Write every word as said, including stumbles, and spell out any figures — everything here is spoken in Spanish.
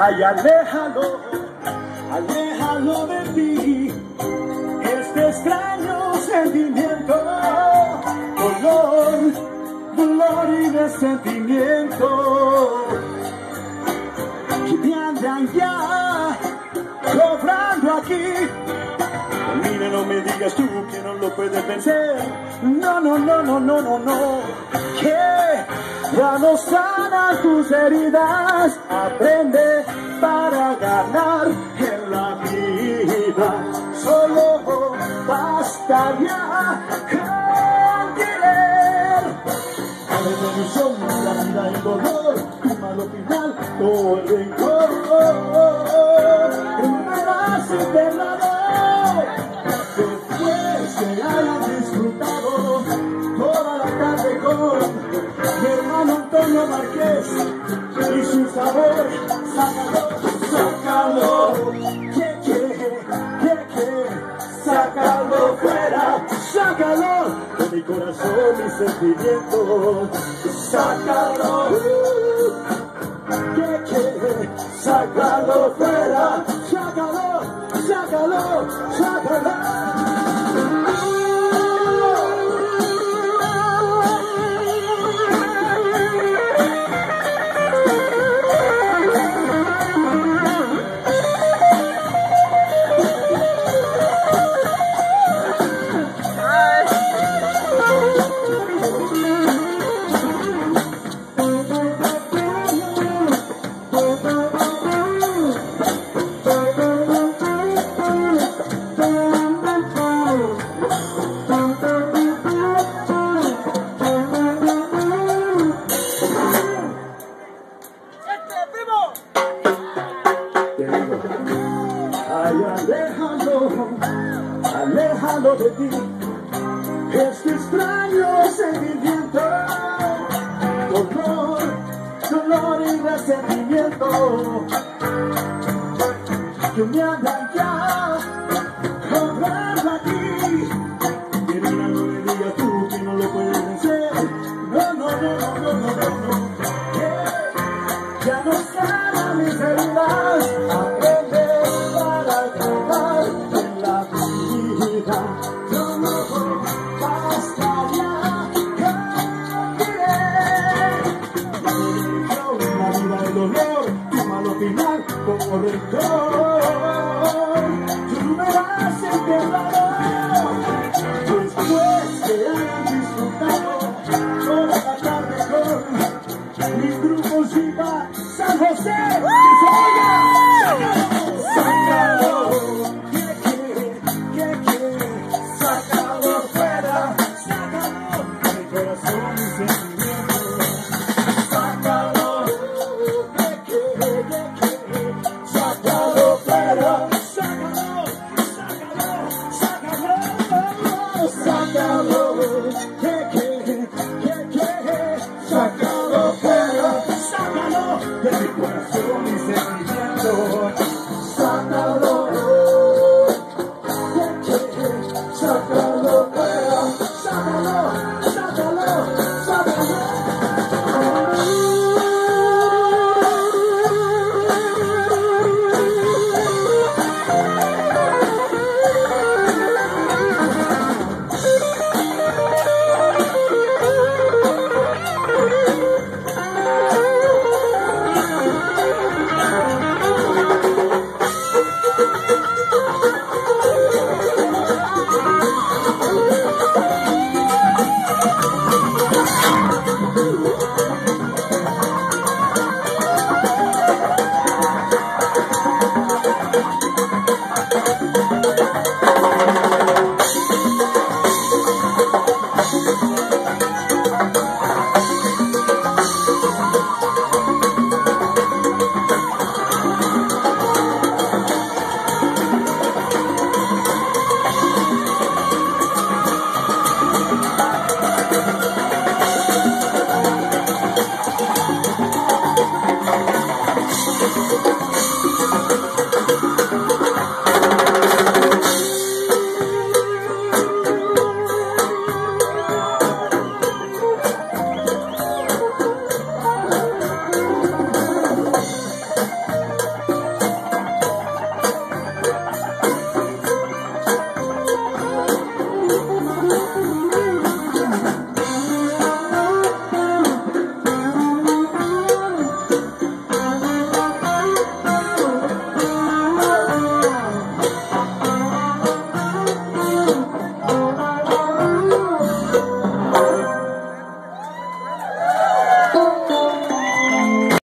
Ay, aléjalo, aléjalo de ti, este extraño sentimiento, dolor, dolor y resentimiento, que me andan ya cobrando aquí. Mira, no me digas tú que no lo puedes vencer, no, no, no, no, no, no, no, que ya no sanan tus heridas, aprende para ganar en la vida, solo bastaría con querer. La revolución, la vida, el dolor, tu malo final, todo el rencor, primeras internado, después que hayan disfrutado toda la tarde con mi hermano Antonio Márquez y su sabor, sácalo, sácalo, que, que, que, que, sácalo fuera, sácalo de mi corazón y sentimientos, sácalo, que, que, sácalo fuera, sácalo, sácalo, sácalo. Ay, aléjalo, aléjalo de ti, este extraño sentimiento, dolor, dolor y resentimiento, que me andan ya cobrando aquí. Y mira, no me digas tú que no lo puedes vencer, no, no, no, no, no, no, no, no, que ya no sanan mis heridas, aprende para ganar en la vida, solo bastaría con querer. La religión, la vida, el dolor, tu malo final, como rencor, tú me has enterrado, después que hayan disfrutado toda la tarde con mis grupos Viva San José, que se oiga, sácalo, que quiere, que quiere, sácalo fuera, sácalo, mi corazón y sentimientos,